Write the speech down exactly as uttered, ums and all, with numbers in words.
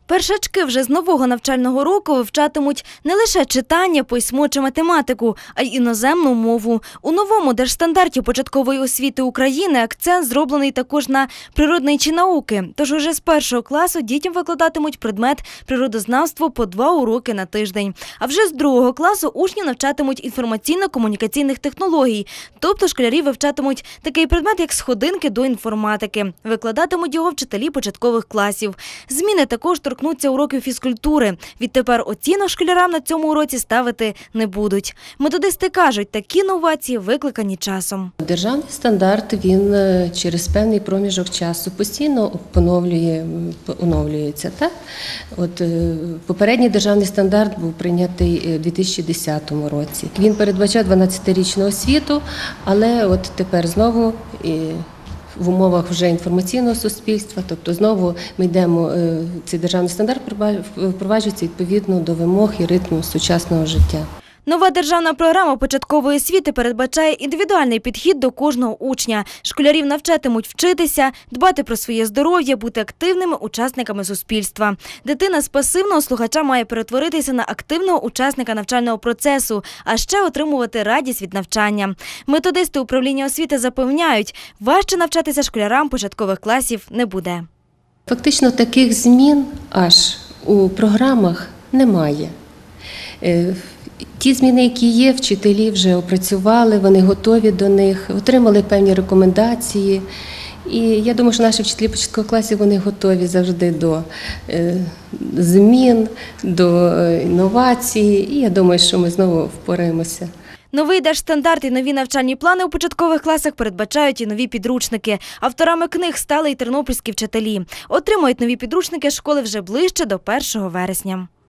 Першачки вже з нового навчального року вивчатимуть не лише читання, письмо чи математику, а й іноземну мову. У новому держстандарті початкової освіти України акцент зроблений також на природничі науки. Тож уже з першого класу дітям викладатимуть предмет природознавство по два уроки на тиждень. А вже з другого класу учні навчатимуть інформаційно-комунікаційних технологій. Тобто школярі вивчатимуть такий предмет, як сходинки до інформатики. Викладатимуть його вчителі початкових класів. Зміни також торкнуться уроків фізкультури. Відтепер оцінок школярам на цьому уроці ставити не будуть. Методисти кажуть, такі новації викликані часом. Державний стандарт, він через певний проміжок часу постійно поновлює, оновлюється. Так? От, попередній державний стандарт був прийнятий у дві тисячі десятому році. Він передбачав дванадцятирічну освіту, але от тепер знову в умовах вже інформаційного суспільства, тобто знову ми йдемо, цей державний стандарт впроваджується відповідно до вимог і ритму сучасного життя. Нова державна програма початкової освіти передбачає індивідуальний підхід до кожного учня. Школярів навчатимуть вчитися, дбати про своє здоров'я, бути активними учасниками суспільства. Дитина з пасивного слухача має перетворитися на активного учасника навчального процесу, а ще отримувати радість від навчання. Методисти управління освіти запевняють, важче навчатися школярам початкових класів не буде. Фактично таких змін аж у програмах немає. Ті зміни, які є, вчителі вже опрацювали, вони готові до них, отримали певні рекомендації. І я думаю, що наші вчителі початкових класів, вони готові завжди до змін, до інновацій. І я думаю, що ми знову впораємося. Новий держстандарт і нові навчальні плани у початкових класах передбачають і нові підручники. Авторами книг стали й тернопільські вчителі. Отримують нові підручники школи вже ближче до першого вересня.